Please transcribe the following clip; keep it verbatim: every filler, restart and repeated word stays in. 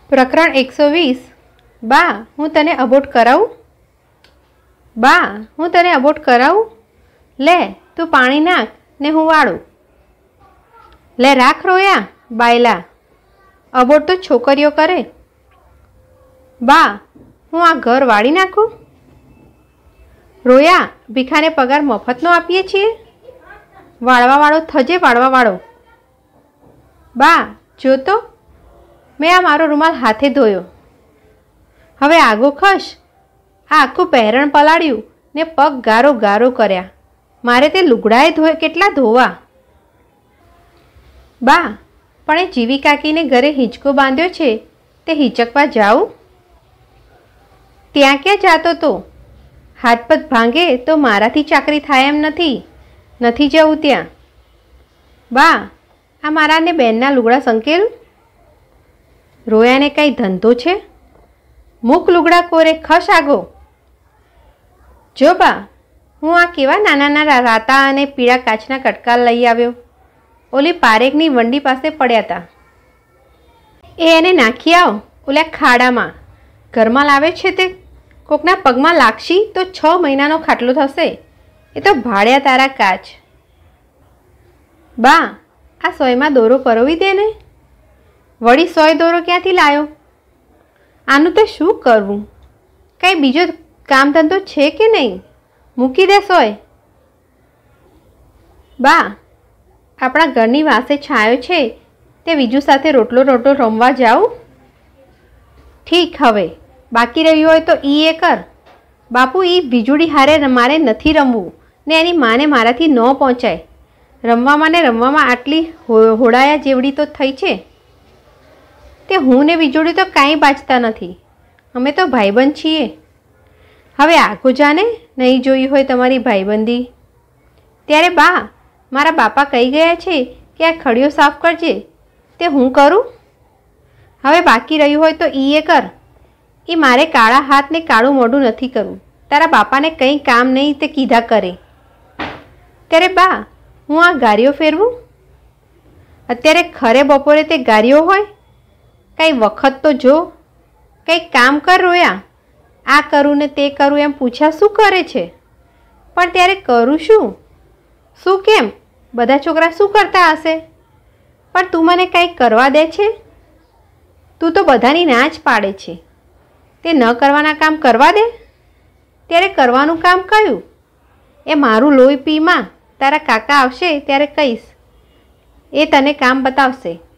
પ્રકરણ એકસો વીસ. બા હું તને અબોટ કરાવું? બા હું તને અબોટ કરાવું? લે તું પાણી નાખ ને હું વાળું. લે રાખ રોયા બાયલા, અબોટ તો છોકરીઓ કરે. બા હું આ ઘર વાળી નાખું? રોયા ભીખાને પગાર મફતનો આપીએ છીએ? વાળવા વાળો થજે, વાળવા વાળો. બા જો તો મેં આ મારો રૂમાલ હાથે ધોયો, હવે આગો ખસ. આ આખું પહેરણ પલાળ્યું ને પગ ગારો ગારો કર્યા, મારે તે લુગડાએ ધોય કેટલા ધોવા. બા પણ એ જીવી કાકીને ઘરે હિંચકો બાંધ્યો છે તે હિંચકવા જાઉં? ત્યાં ક્યાં જાતો તો? હાથ પગ ભાંગે તો મારાથી ચાકરી થાય એમ નથી, નથી જવું ત્યાં. બા આ મારાને બેનના લુગડા સંકેલ. રોયાને કાંઈ ધંધો છે? મૂક લુગડા કોરે, ખસ આગો. જો બા હું આ કેવા નાના નાના રાતા અને પીળા કાચના કટકા લઈ આવ્યો, ઓલી પારેકની વંડી પાસે પડ્યા હતા. એ એને નાખી આવ ઓલા ખાડામાં. ઘરમાં લાવે છે તે કોકના પગમાં લાગશી તો છ મહિનાનો ખાટલો થશે. એ તો ભાડ્યા તારા કાચ. બા આ સોયમાં દોરો પરોવી દે ને. વળી સોય દોરો ક્યાંથી લાયો? આનું તો શું કરવું? કાંઈ બીજો કામ ધંધો છે કે નહીં? મૂકી દે સોય. બા આપણા ઘરની વાસે છાંયો છે તે બીજું સાથે રોટલો રોટલો રમવા જાઉં? ઠીક, હવે બાકી રહ્યું હોય તો ઈ એ કર. બાપુ ઈ વીજળી હારે મારે નથી રમવું ને એની માને મારાથી ન પહોંચાય. રમવામાં ને રમવામાં આટલી હોડાયા જેવડી તો થઈ છે. તે હું ને વીજળી તો કાંઈ બાજતા નથી, અમે તો ભાઈબંધ છીએ. હવે આગો જાને, નહીં જોઈ હોય તમારી ભાઈબંધી. ત્યારે બા મારા બાપા કહી ગયા છે કે આ ખડીઓ સાફ કરજે, તે હું કરું? હવે બાકી રહ્યું હોય તો ઈ એ કર. એ મારે કાળા હાથ ને કાળું મોઢું નથી કરવું. તારા બાપાને કંઈ કામ નહીં તે કીધા કરે. ત્યારે બા હું આ ગારીઓ ફેરવું? અત્યારે ખરે બપોરે તે ગારીઓ હોય? કંઈ વખત તો જો, કંઈક કામ કર રોયા. આ કરું ને તે કરું એમ પૂછ્યા શું કરે છે? પણ ત્યારે કરું શું? શું કેમ? બધા છોકરા શું કરતા હશે? પણ તું મને કંઈક કરવા દે છે? તું તો બધાની ના જ પાડે છે. તે ન કરવાના કામ કરવા દે. ત્યારે કરવાનું કામ કયું? એ મારું લોહી પીમાં તારા કાકા આવશે ત્યારે કહીશ, એ તને કામ બતાવશે.